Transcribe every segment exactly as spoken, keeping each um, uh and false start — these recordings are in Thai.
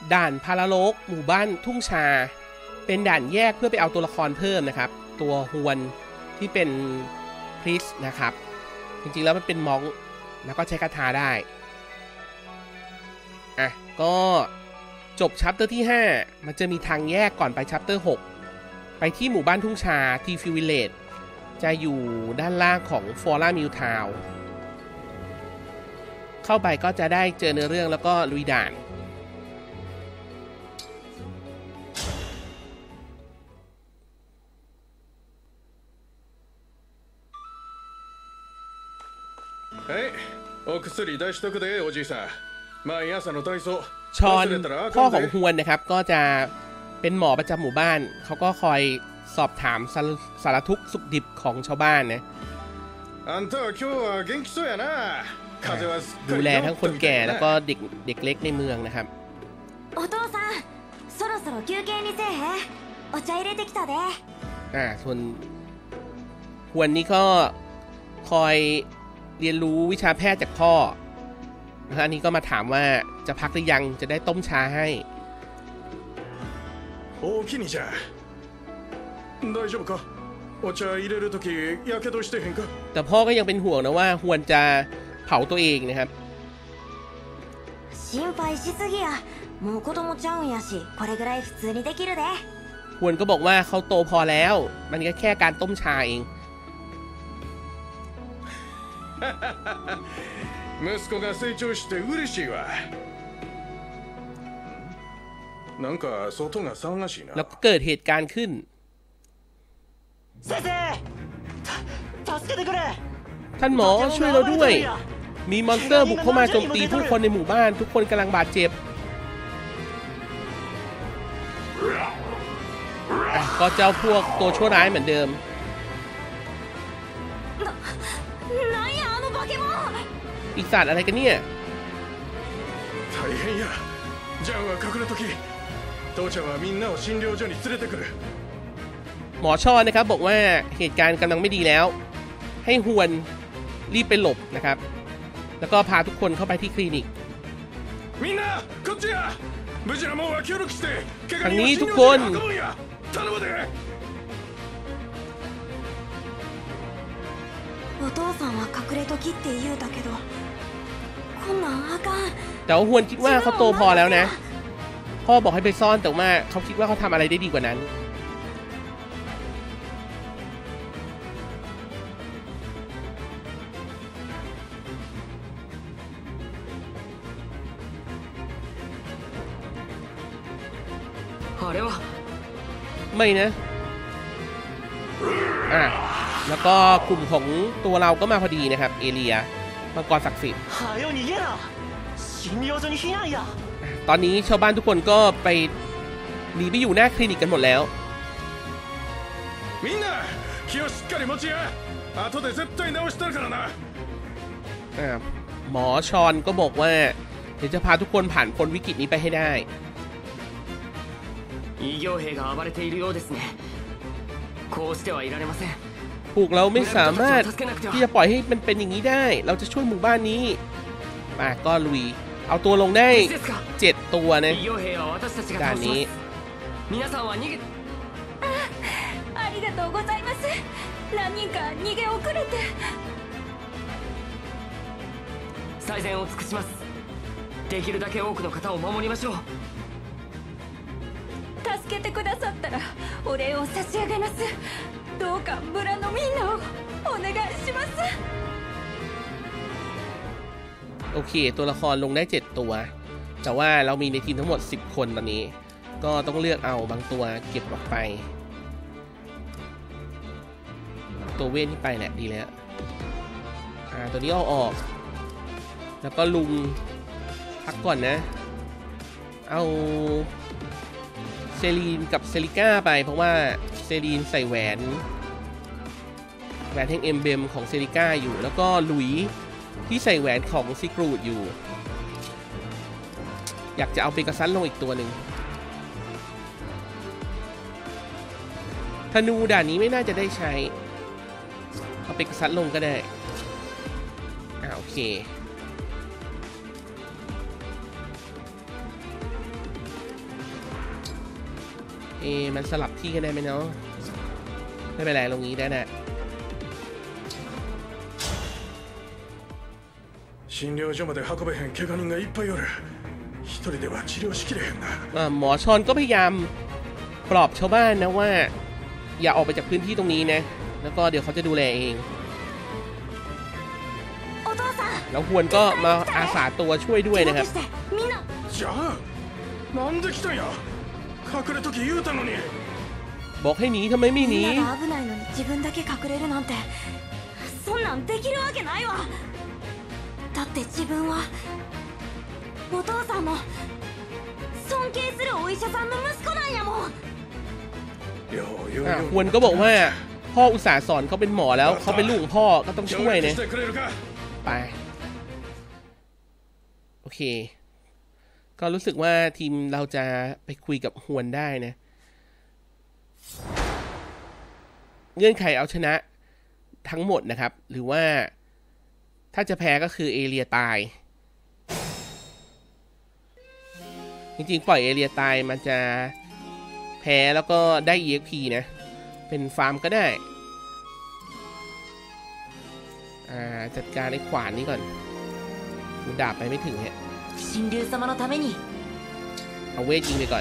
ด่านพาราโลกหมู่บ้านทุ่งชาเป็นด่านแยกเพื่อไปเอาตัวละครเพิ่มนะครับตัวฮวนที่เป็นพริสนะครับจริงๆแล้วมันเป็นมองแล้วก็ใช้คาถาได้อ่ะก็จบชัปเตอร์ที่ห้ามันจะมีทางแยกก่อนไปชัปเตอร์หกไปที่หมู่บ้านทุ่งชาทีฟิวิลเลจจะอยู่ด้านล่างของฟอร่ามิลทาวน์เข้าไปก็จะได้เจอเนื้อเรื่องแล้วก็ลุยด่านはい、お薬出しとくでおじいさん。毎朝の体操。 ชอนพ่อของฮวนนะครับก็จะเป็นหมอประจำหมู่บ้านเขาก็คอยสอบถามสารทุกข์สุขดิบของชาวบ้านนะดูแลทั้งคนแก่แล้วก็เด็กเด็กเล็กในเมืองนะครับโอโตซังそろそろ休憩にせえへんお茶入れてきたでอ่าส่วนฮวนนี่ก็คอยเรียนรู้วิชาแพทย์จากพ่อนะอันนี้ก็มาถามว่าจะพักหรือยังจะได้ต้มชาให้โอ้きにじゃ大丈夫かお茶入れるときやけどしてへんかแต่พ่อก็ยังเป็นห่วงนะว่าฮวนจะเผาตัวเองนะครับ心配しすぎやもう子供ちゃうんやしこれぐらい普通にできるでฮวนก็บอกว่าเขาโตพอแล้วมันก็แค่การต้มชาเอง息子が成長して嬉しいわなんか外が騒がしいなแล้วก็เกิดเหตุการณ์ขึ้นท่านหมอช่วยเราด้วยมีมอนสเตอร์บุกเข้ามาโจมตีผู้คนในหมู่บ้านทุกคนกำลังบาดเจ็บก็เจ้าพวกตัวชั่วร้ายเหมือนเดิมปีศาจอะไรกันเนี่ยหมอชอนะครับบอกว่าเหตุการณ์กำลังไม่ดีแล้วให้ฮวนรีบไปหลบนะครับแล้วก็พาทุกคนเข้าไปที่คลินิกทางนี้ทุกคนお父さんは隠れときって言うたけどこんなんあかんแต่ว่าฮวนคิดว่าเขาโตพอแล้วนะพ่อบอกให้ไปซ่อนแต่ว่าเขาคิดว่าเขาทำอะไรได้ดีกว่านั้นไม่นะอ่ะแล้วก็กลุ่มของตัวเราก็มาพอดีนะครับเอเลียมังกรศักดิ์สิทธิ์ตอนนี้ชาวบ้านทุกคนก็ไปหนีไปอยู่หน้าคลินิกกันหมดแล้วหมอชอนก็บอกว่าเดี๋ยวจะพาทุกคนผ่านพ้นวิกฤตนี้ไปให้ได้พวกเราไม่สามารถที่จะปล่อยให้มันเป็นอย่างนี้ได้เราจะช่วยหมู่บ้านนี้มาก็ลุยเอาตัวลงได้เจ็ดตัวนะด่านนี้ありがとうございます何人か逃げ遅れて最善を尽くしますできるだけ多くの方を守りましょう助けてくださったらお礼を差し上げますどうか村のみんなをお願いしますโอเคตัวละครลงได้เจ็ดตัวแต่ว่าเรามีในทีมทั้งหมดสิบคนตอนนี้ก็ต้องเลือกเอาบางตัวเก็บออกไปตัวเว้นที่ไปแหละดีแล้วอ่าตัวนี้เอาออกแล้วก็ลุงพักก่อนนะเอาเซรีนกับเซริก้าไปเพราะว่าเซรีนใส่แหวนแหวนแห่งเอมเบมของเซริก้าอยู่แล้วก็หลุยที่ใส่แหวนของซิกรูดอยู่อยากจะเอาเปกาซัสลงอีกตัวหนึ่งธนูด่านนี้ไม่น่าจะได้ใช้เอาเปกาซัสลงก็ได้อ่าโอเคเอมันสลับที่กันได้ไหมเนาะไม่เป็นไรตรงนี้ได้แน่診療所まで運べへん怪我人がいっぱいおる一人では治療しきれへんなหมอชอนก็พยายามปลอบชาวบ้านนะว่าอย่าออกไปจากพื้นที่ตรงนี้นะแล้วก็เดี๋ยวเขาจะดูแลเองแล้วฮวนก็มาอาสาตัวช่วยด้วยนะครับじゃあなんで来たんや隠れとき言うたのにบอกให้หนีทำไมไม่หนี危ないのに自分だけ隠れるなんてそんなんできるわけないわだって自分はお父さんの尊敬するお医者さんの息子なんやもんฮวนก็บอกว่าพ่ออุตส่าห์สอนเขาเป็นหมอแล้วเขาเป็นลูกของพ่อก็ต้องช่วยเนี่ยไปโอเคก็รู้สึกว่าทีมเราจะไปคุยกับฮวนได้นะเงื่อนไขเอาชนะทั้งหมดนะครับหรือว่าถ้าจะแพ้ก็คือเอเลียตายจริงๆปล่อยเอเลียตายมันจะแพ้แล้วก็ได้ อี เอ็กซ์ พี นะเป็นฟาร์มก็ได้อ่าจัดการไอ้ขวานนี้ก่อนกูดาบไปไม่ถึงฮะเอาเวทยิงไปก่อน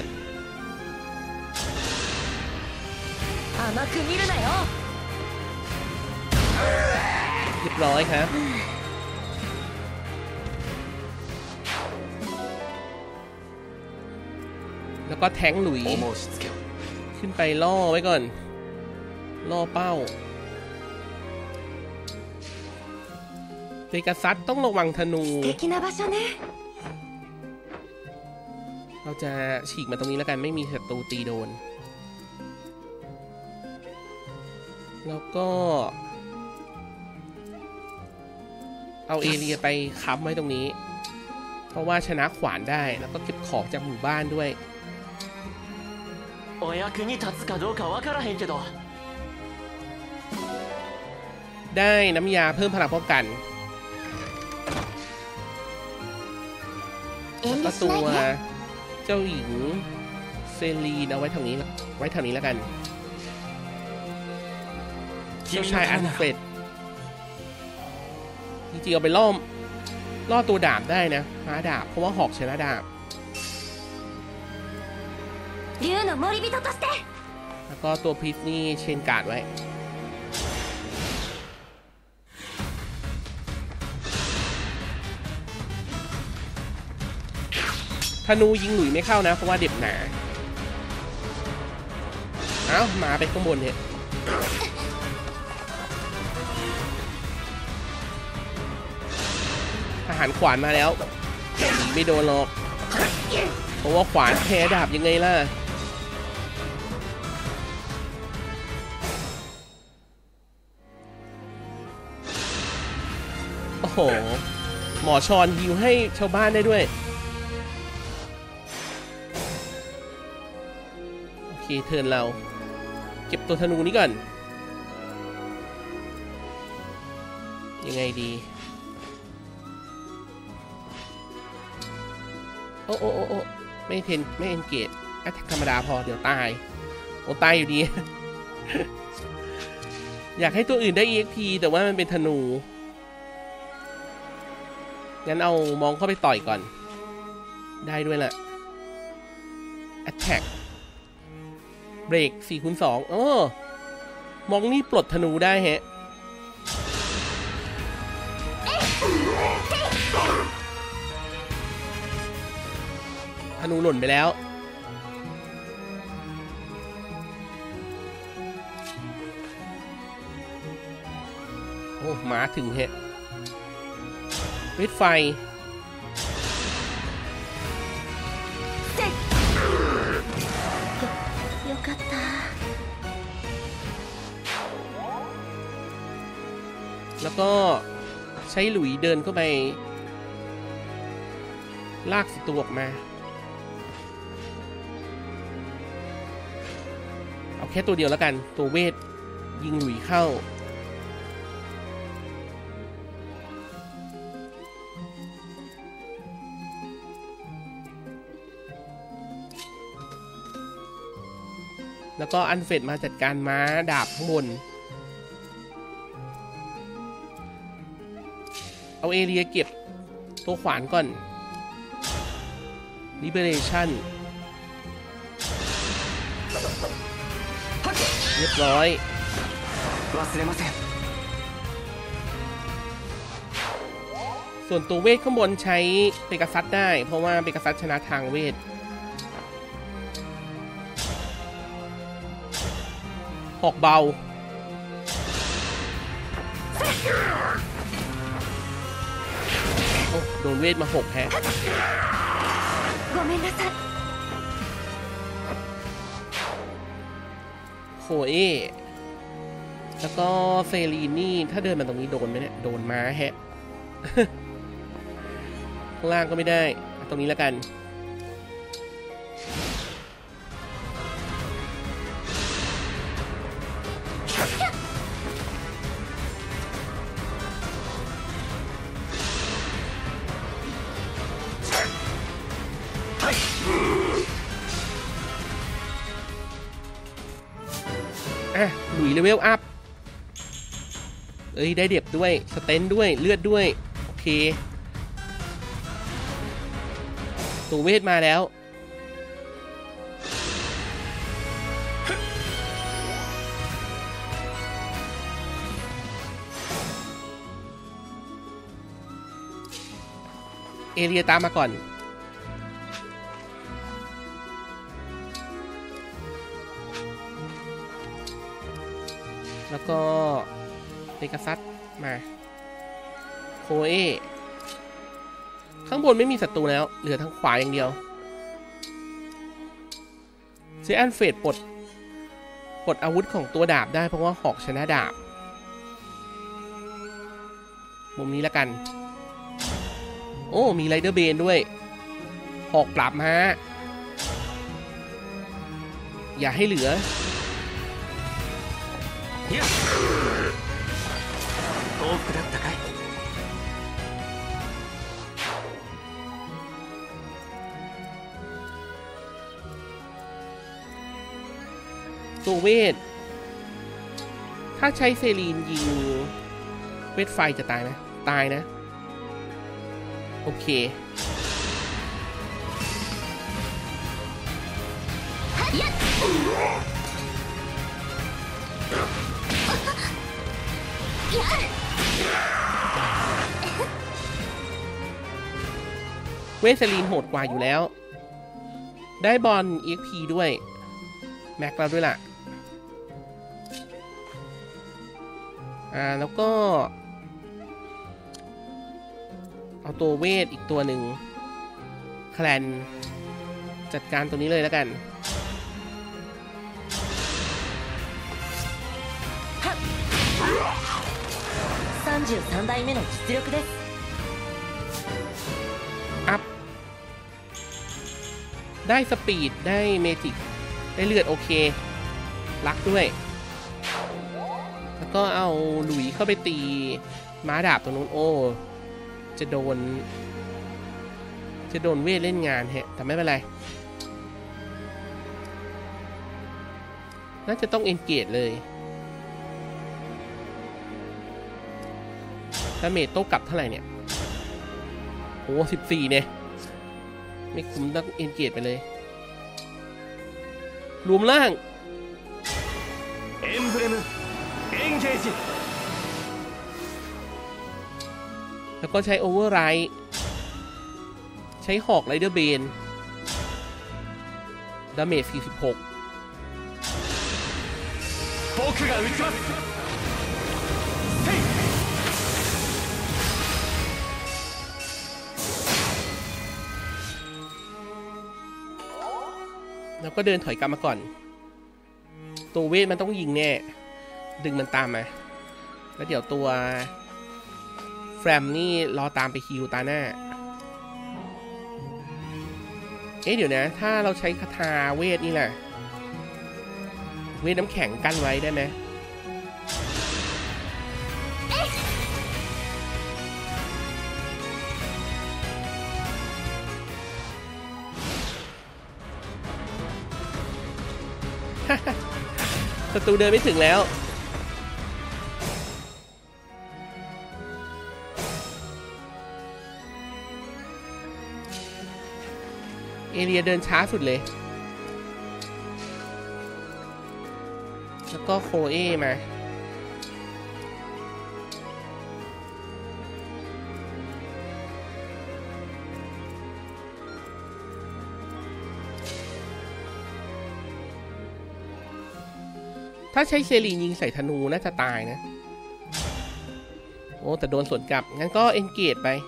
เรียบร้อยครับแล้วก็แทงหลุยขึ้นไปล่อไว้ก่อนล่อเป้าเปกัสซัสต้องระวังธนูเราจะฉีกมาตรงนี้แล้วกันไม่มีศัตรูตีโดนแล้วก็เอาเอเรียไปค้ำไว้ตรงนี้เพราะว่าชนะขวานได้แล้วก็เก็บของจากหมู่บ้านด้วยお役に立つかどうかわからへんけどได้น้ำยาเพิ่มพลังป้องกันก็ตัวเจ้าหญิงเซรีนเอาไว้แถวนี้ไว้แถวนี้แล้วกันเจ้าชายอัลเฟรดจริงๆเอาไปล่อล่อตัวดาบได้นะหาดาบเพราะว่าหอกชนะดาบแล้วก็ตัวพิษนี่เชนการ์ดไว้ธนูยิงหลุยไม่เข้านะเพราะว่าเด็บหนาเอ้ามาไปข้างบนเนี่ยทหารขวานมาแล้วหนีไม่โดนหรอกเพราะว่าขวานแพ้ดาบยังไงล่ะโอ้โหหมอชอนฮิวให้ชาวบ้านได้ด้วยโอเคเทิร์นเราเก็บตัวธนูนี้ก่อนยังไงดีโอ้โอ้โอ้โอ้ไม่เทนไม่เอนเกจแอตแทคธรรมดาพอเดี๋ยวตายโอ้ตายอยู่ดี อยากให้ตัวอื่นได้ อี เอ็กซ์ พี แต่ว่ามันเป็นธนูงั้นเอามองเข้าไปต่อยก่อนได้ด้วยล่ะ Attack เบรก สี่คูณสอง เออมองนี่ปลดธนูได้ฮะธนูหล่นไปแล้วโอ้มาถึงฮะเวทไฟแล้วก็ใช้หลุยเดินเข้าไปลากศัตรูออกมาเอาแค่ตัวเดียวแล้วกันตัวเวทยิงหลุยเข้าแล้วก็อันเฟดมาจัดการม้าดาบข้างบนเอาเอเรียเก็บตัวขวานก่อน Liberation เรียบร้อยส่วนตัวเวทข้างบนใช้เปกาซัสได้เพราะว่าเปกาซัสชนะทางเวทหอกเบาโอ้โดนเวทมาหกแฮะごめんなさいโคเอแล้วก็เซรีนนี่ถ้าเดินมาตรงนี้โดนไหมเนี่ยโดนม้าแฮะ ข้างล่างก็ไม่ได้ตรงนี้แล้วกันอ่ะหลุยเลเวลอัพเอ้ยได้เด็บด้วยสเตนด้วยเลือดด้วยโอเคตัวเวทมาแล้วเอเรียตามมาก่อนแล้วก็เปกาซัสมาโคเอข้างบนไม่มีศัตรูแล้วเหลือทางขวาอย่างเดียวเซอันเฟดปลดปลดอาวุธของตัวดาบได้เพราะว่าหอกชนะดาบมุมนี้แล้วกันโอ้มีไรเดอร์เบนด้วยหอกปราบม้าอย่าให้เหลือตัวเวทถ้าใช้เซรีนยิงเวทไฟจะตายไหมตายนะโอเคเวทเซรีนโหดกว่าอยู่แล้วได้บอล อี เอ็กซ์ พี ด้วยแม็กแล้วด้วยล่ะอ่าแล้วก็เอาตัวเวทอีกตัวหนึ่งแคลนจัดการตัวนี้เลยแล้วกันさんじゅうさんだいめの実力ですอัพได้สปีดได้เมจิกได้เลือดโอเครักด้วยแล้วก็เอาหลุยเข้าไปตีม้าดาบตรงนู้นโอ้จะโดนจะโดนเวทเล่นงานแฮะแต่ไม่เป็นไรน่าจะต้องเอนเกจเลยถ้าเมจโต้กลับเท่าไหร่เนี่ยโอ้สิบสี่เนี่ยไม่คุ้มต้องเอนเกจไปเลยรวมล่างเอ็มเบรมเอนเกจแล้วก็ใช้โอเวอร์ไรท์ใช้หอกไรเดอร์เบนดาเมจสี่สิบหกแล้วก็เดินถอยกลับมาก่อนตัวเวทมันต้องยิงแน่ดึงมันตามมาแล้วเดี๋ยวตัวแฟรมนี่รอตามไปฮิวตาหน้าเอ๊ะเดี๋ยวนะถ้าเราใช้คาถาเวทนี่แหละเวทน้ำแข็งกั้นไว้ได้ไหมศัตรูเดินไม่ถึงแล้วเอเรียเดินช้าสุดเลยแล้วก็โคเอมาถ้าใช้เซรียิงใส่ธนูน่าจะตายนะโอ้แต่โดนสวนกลับงั้นก็เอนเกจไป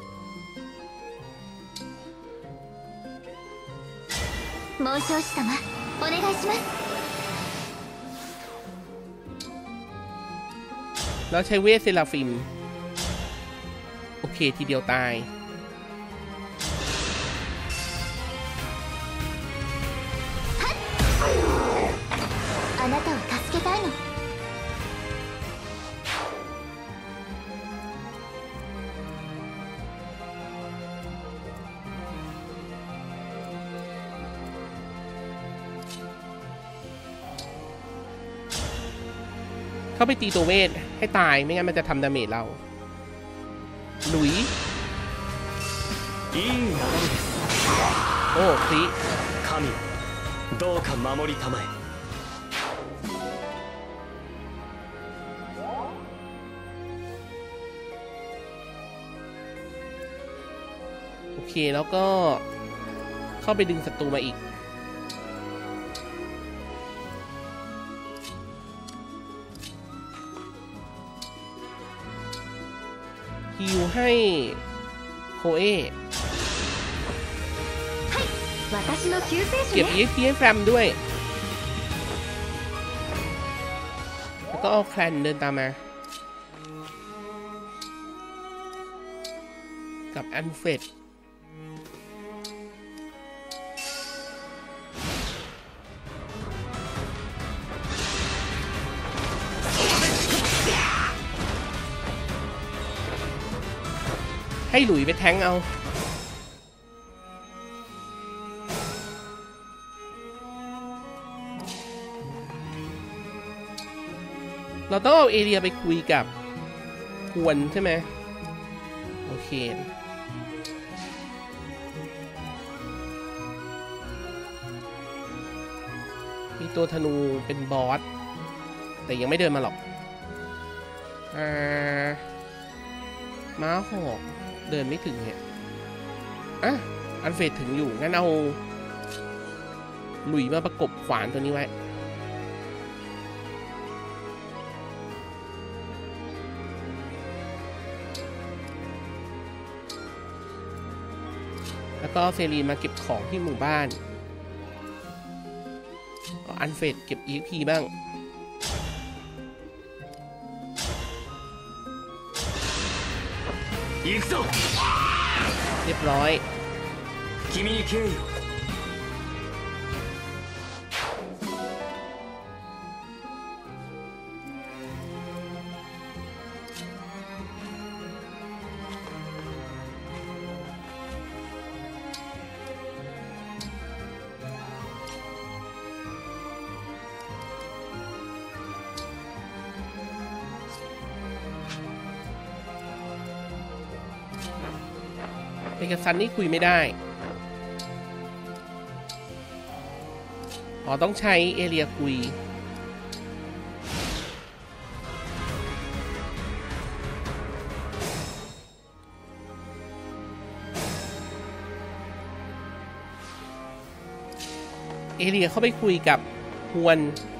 孟少子様お願いしますแล้วใช้เวทเซราฟิมโอเคทีเดียวตายあなたを助けたいのเข้าไปตีตัวเวทให้ตายไม่งั้นมันจะทำดาเมจเราหลุยโอ้คลิ神どうか守りたまえโอเคแล้วก็เข้าไปดึงศัตรูมาอีกฮิวให้โคเอเก็บ อี เอ็กซ์ พี ให้แฟมด้วยแล้วก็เอาแคลนเดินตามมากับอันเฟดให้หลุยไปแทงเอาเราต้องเอาเอเรียไปคุยกับฮวนใช่ไหมโอเคมีตัวธนูเป็นบอสแต่ยังไม่เดินมาหรอกอ่าม้าหอกเดินไม่ถึงเนี่ยอ่ะอันเฟดถึงอยู่งั้นเอาหลุยมาประกบขวานตัวนี้ไว้แล้วก็เซรีนมาเก็บของที่หมู่บ้านอันเฟดเก็บ อี เอ็กซ์ พี บ้างเรียบร้อย君に敬意をเอกซันนี่คุยไม่ได้อ๋อต้องใช้เอเรียคุยเอเรียเข้าไปคุยกับฮวน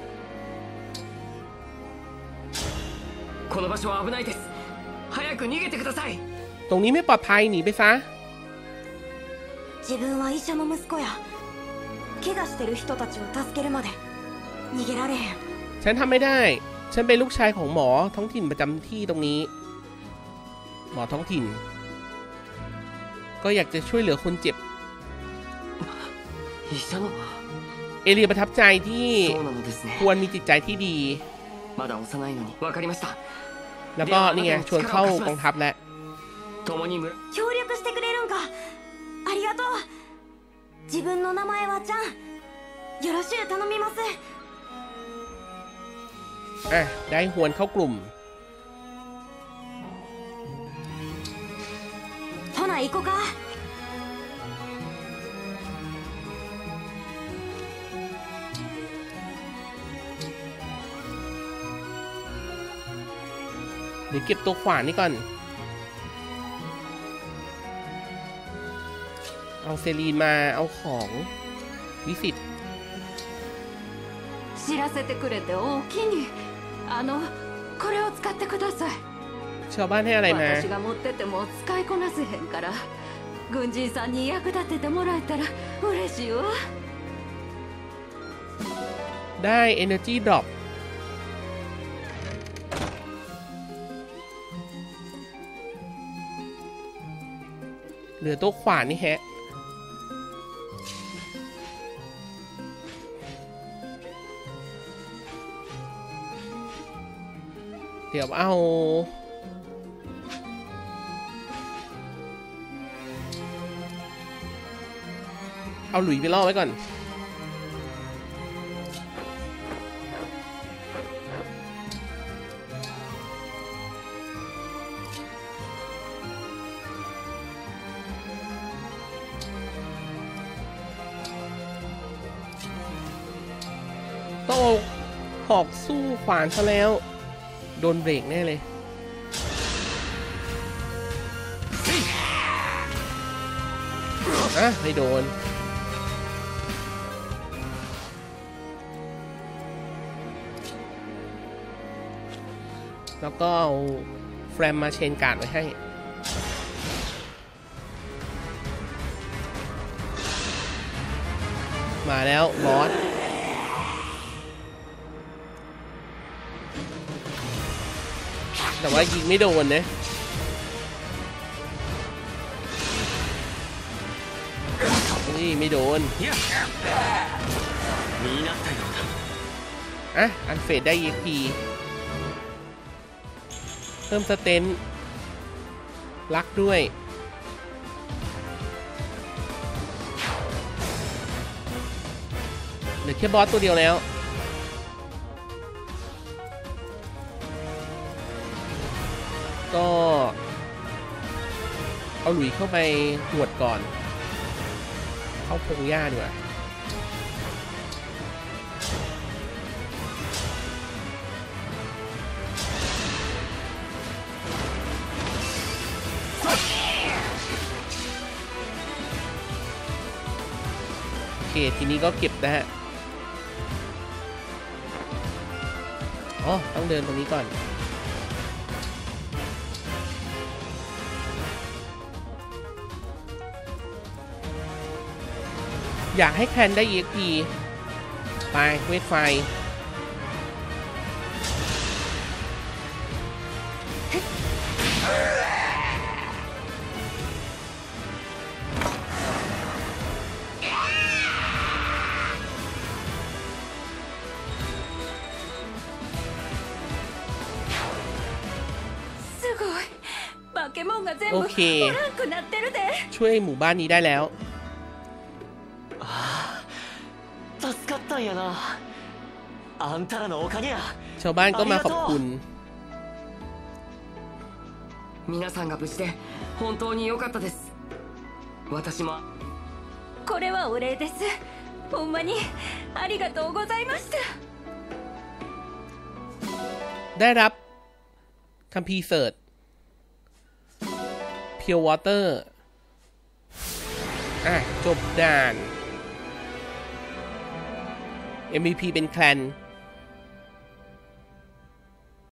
この場所は危ないです早く逃げてくださいตรงนี้ไม่ปลอดภัยหนีไปซะ自分は医者の息子や怪我してる人たちを助けるまで逃げられへんฉันทำไม่ได้ฉันเป็นลูกชายของหมอท้องถิ่นประจำที่ตรงนี้หมอท้องถิ่นก็อยากจะช่วยเหลือคนเจ็บเอเรียประทับใจที่ควรมีจิตใจที่ดีแล้วก็นี่ไงชวนเข้ากองทัพแล้ว協力してくれるんかありがとう自分の名前はちゃんよろしゅう頼みますอ่ะได้หวนเข้ากลุ่มほな行こうか。 เดี๋ยวเก็บตัวขวานนี่ก่อนเอาเซรีนมาเอาของวิสิต知らせてくれておおきに。あのこれを使ってください。 ชาวบ้านให้อะไรมา私が持ってても使いこなせへんから軍人さんに役立ててもらえたら嬉しいわ。 ได้ Energy Drop เหลือตัวขวานนี่แฮะเดี๋ยวเอาเอาหลุยไปล่อไว้ก่อนต้องเอาหอกสู้ขวานซะแล้วโดนเบรกแน่เลยอ่ะไม่โดนแล้วก็เอาแฟรมมาเชนการ์ดไว้ให้มาแล้วบอสแต่ว่ายิงไม่โดนนะนี่ไม่โดนอ่ะอันเฟดได้ อี เอ็ก พี เพิ่มสเตนลักด้วยเหลือแค่บอสตัวเดียวแล้วก็เอาหลุยเข้าไปหวดก่อนเข้าพงหญ้าดีกว่าโอเคทีนี้ก็เก็บนะฮะอ๋อต้องเดินตรงนี้ก่อนอยากให้แคนได้ อี เอ็ก พี ไปเวทไฟโอเคช่วยหมู่บ้านนี้ได้แล้วชาวบ้านก็มาขอบคุณ皆さんが無事で本当に良かったです私もこれはお礼ですほんまにありがとうございましたได้รับคัมภีร์เสิร์ช Pure Water อ่ะจบด่าน เอ็ม วี พี เป็นแคลน